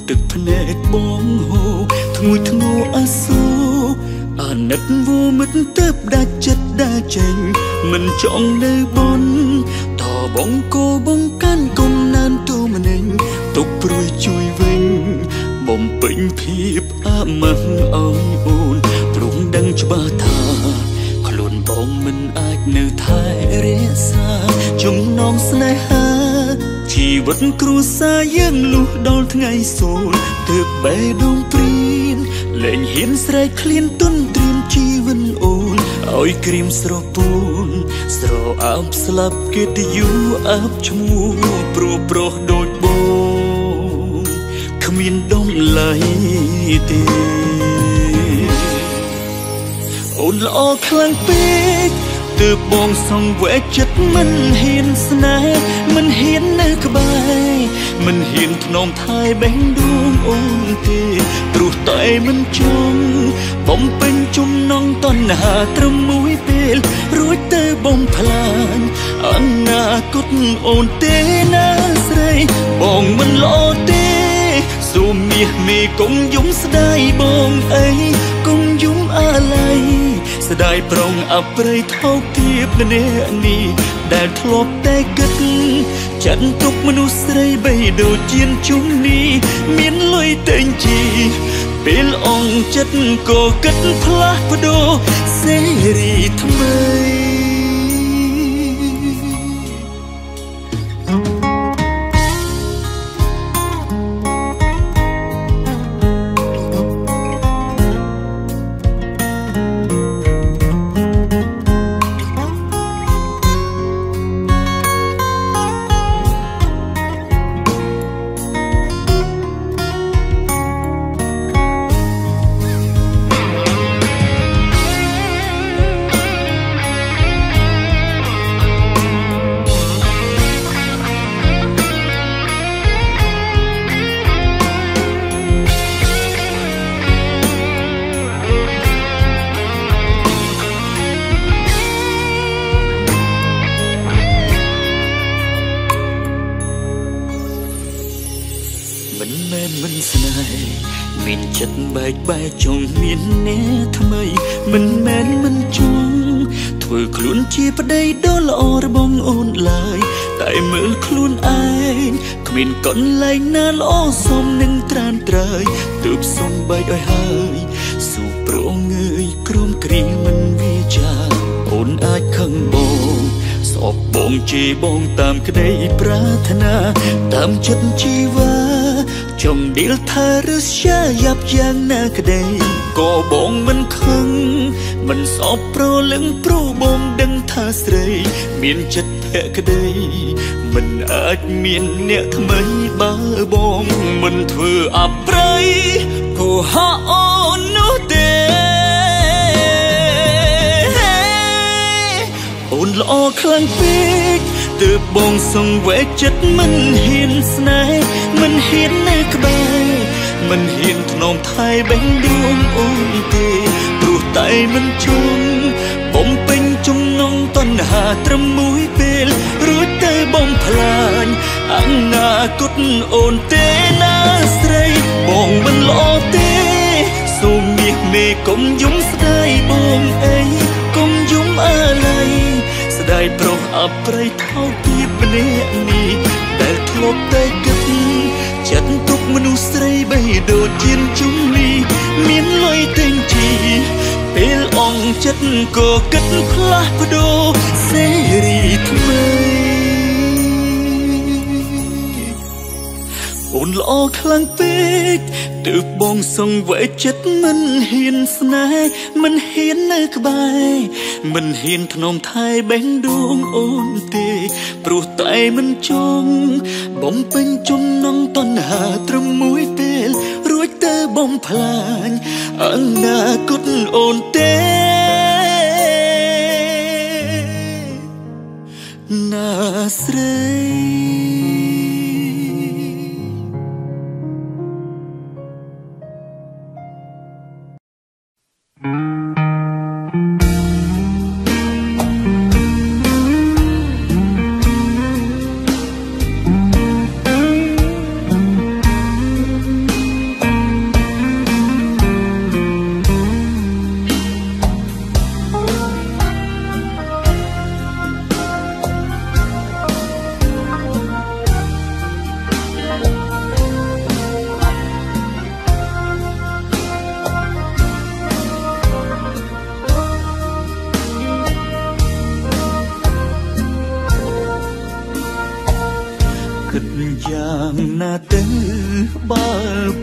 ទឹកភ្នែកបងហូរធ្ងួយធ្ងរអាសូរអាណិតវមិតទៅដាច់ចិត្តដាច់ចេញមិនចង់នៅបនតបងគោបងកាន់គុំណានទូម្នេញទុកព្រួយជួយវិញបំពេញភាពអាម៉ាស់ឲ្យអូនព្រោះដឹងច្បាស់ថាខ្លួនបងមិនអាចនៅថែរក្សាចំណងស្នេហាជីវិតគ្រួសារយើងលុះដល់ថ្ងៃសូន្យទើបបេះដូងព្រៀនលែងហ៊ានស្រែកឃ្លានទុនត្រៀមជីវិតអូនឲ្យក្រៀមស្រពោនស្រអើបស្លាប់កិត្តិយសអាប់ឈ្មោះព្រោះប្រុសដូចបងគ្មានដំឡៃទេអូនល្អខ្លាំងពេកទើបបងសង្វេគចិត្តមិនហ៊ានស្នេហ៍មិនហ៊ាននៅក្បែរមិនហ៊ានថ្នមថែបេះដូងអូនទេព្រោះតែមិនចង់បំពេញចំណងតណ្ហាត្រឹមមួយពេលរួចទៅបំផ្លាញអនាគតអូនទេណាស្រីបងមិនល្អទេសូមមាសមេកុំយំស្ដាយបងអីកុំយំអាឡ័យស្ដាយប្រងអប្រិយថោកទាបម្នាក់នេះដែលធ្លាប់តែគិតចាត់ទុកមនុស្សស្រីបីដូចជាជុំនេះមានលុយតែងជីពេលអងចិត្តក៏គិតផ្លាស់ប្ដូរសេរីថ្មីមានចិត្តបែកបែកចង់មានអ្នកថ្មីមិនមែនមិនចង់ធ្វើខ្លួនជាប្តីដ៏ល្អរបស់អូនឡើយតែមើលខ្លួនឯងគ្មានកន្លែងណាល្អសមនឹងត្រានត្រើយទើបសុំបែកឲ្យហើយស៊ូប្រងើយក្រុមគ្រាមិនវាចាអូនអាចខឹងបងសោកបងជេរបងតាមក្តីប្រាថ្នាតាមចិត្តជីវ៉ាចង់ឌីលថាឬជាយ៉ាប់យ៉ាងណាក្តីក៏បងមិនខឹងមិនសោកប្រលឹងព្រោះបងដឹងថាស្រីមានចិត្តភក្តីមិនអាចមានអ្នកថ្មីបើបងមិនធ្វើអប្រិយគួរហោអូននោះទេអូនល្អខ្លាំងពេកទើបបងសង្វេគចិត្តមិនហ៊ានស្នេហ៍មិនហ៊ាននៅក្បែរមិនហ៊ានថ្នមថែបេះដូងអូនទេព្រោះតែមិនចង់បំពេញចំណងតណ្ហាត្រឹមមួយពេលរួចទៅបំផ្លាញអនាគតអូនទេណាស្រីបងមិនល្អទេសូមមាសមេកុំយំស្ដាយបងអីកុំយំអាឡ័យស្ដាយប្រុសអប្រិយថោកទាបម្នាក់នេះដែលធ្លាប់តែគិតចាត់ទុកមនុស្សស្រីបីដូចជាជុំនេះមានលុយតែងជីពេលអងចិត្តក៏គិតផ្លាស់ប្ដូរសេរីថ្មីអូនល្អខ្លាំងពេកទើបបងសង្វេគចិត្តមិនហ៊ានស្នេហ៍មិនហ៊ាននៅក្បែរមិនហ៊ានថ្នមថែបេះដូងអូនទេព្រោះតែមិនចង់បំពេញចំណងតណ្ហាត្រឹមមួយពេលរួចទៅបំផ្លាញអនាគតអូនទេណាស្រី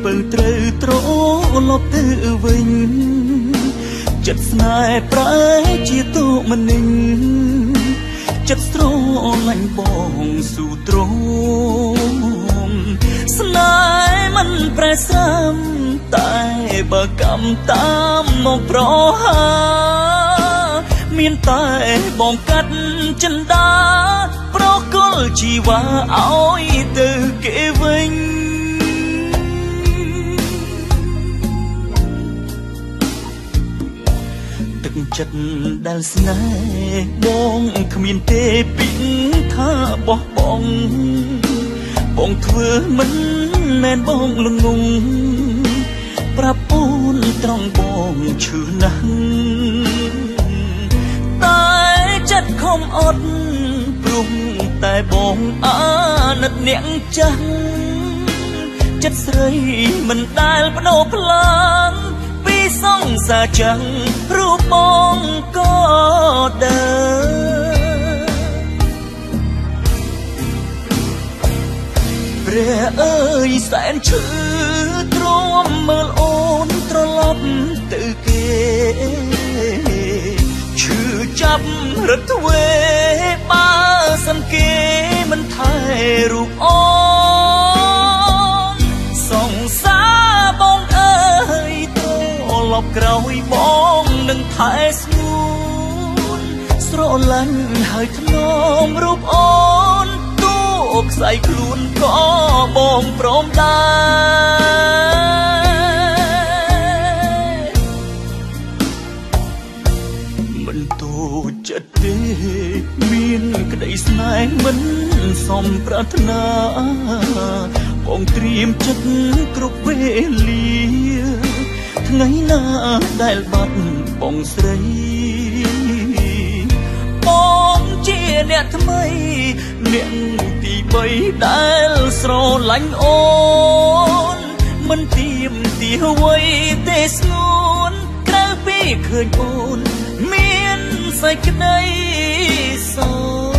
ពើត្រូវត្រឡប់ទៅវិញចិត្តស្នេហ៍ប្រែជាតោមនិញចិត្តស្រឡាញ់បងស៊ូទ្រង់ស្នេហ៍មិនប្រែស្រាំតែបើកម្មតាមមកប្រហាមានតែបងកាត់ចិន្តាប្រគល់ជីវ៉ាឲ្យទៅគេវិញទឹកចិត្តដែលស្នេហ៍បងគ្មានទេពីថាបោះបង់បងធ្វើមិនមែនបងលងងប្រាប់អូនត្រង់បងឈឺណាស់តែចិត្តខំអត់ព្រោះតែបងអាណិតអ្នកចាស់ចិត្តស្រីមិនដែលបដូរផ្លាំងពីសង្សារចាំងរូបបងក៏ដើរព្រះអើយសែនឈឺទ្រាំមើលអូនត្រឡប់ទៅគេឈឺចាប់រត់ទ្វេបើសិនគេមិនថែរូបអូនសង្សារបងអើយត្រឡប់ក្រោយបងនឹងថែស្ងួនស្រឡាញ់ហើយថ្នមរូបអូនទូខ្សែខ្លួនក៏បងព្រមដែរមិនទូចិត្តទេមានក្តីស្នេហ៍មិនសមប្រាថ្នាបងត្រៀមចិត្តគ្រប់វេលាថ្ងៃណាដែលបាត់បងស្រីបងជាអ្នកថ្មីអ្នកទី3ដែលស្រឡាញ់អូនមិនទៀមទាអ្វីទេស្ងួនក្រៅពីឃើញអូនមានសេចក្តីសោ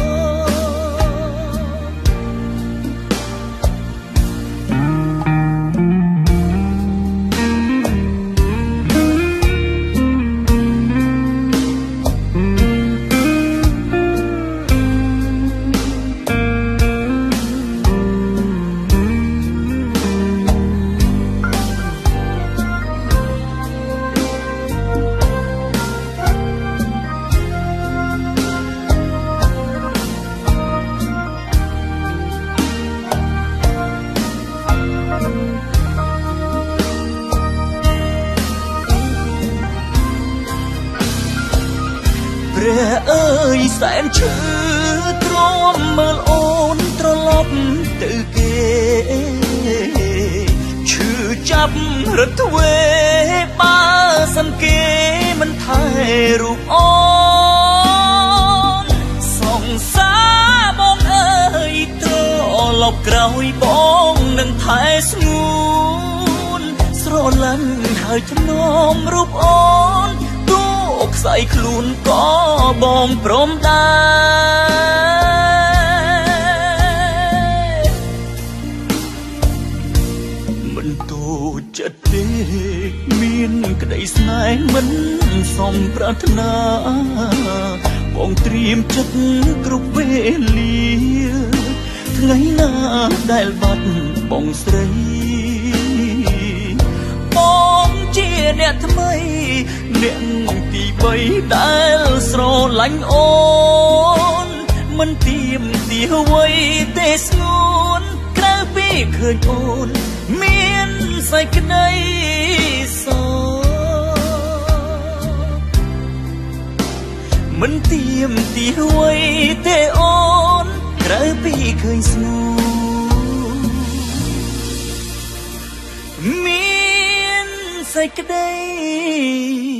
ព្រះអើយសែនឈឺទ្រាំមើលអូនត្រឡប់ទៅគេឈឺចាប់រត់ទ្វេបើសិនគេមិនថែរូបអូនសង្សារបងអើយត្រឡប់ក្រោយបងនឹងថែស្ងួនស្រឡាញ់ហើយថ្នមរូបអូនខ្សែខ្លួនក៏បងព្រមដែរមិនទូចិត្តទេមានក្តីស្នេហ៍មិនសមប្រាថ្នាបងត្រៀមចិត្តគ្រប់វេលាថ្ងៃណាដែលបាត់បងស្រីបងជាអ្នកថ្មីអ្នកទី3ដែលស្រឡាញ់អូនមិនទៀមទាអ្វីទេស្ងួនក្រៅពីឃើញអូនមានសេចក្តីសោមិនទៀមទាអ្វីទេអូនក្រៅពីឃើញស្ងួនមានសេចក្តី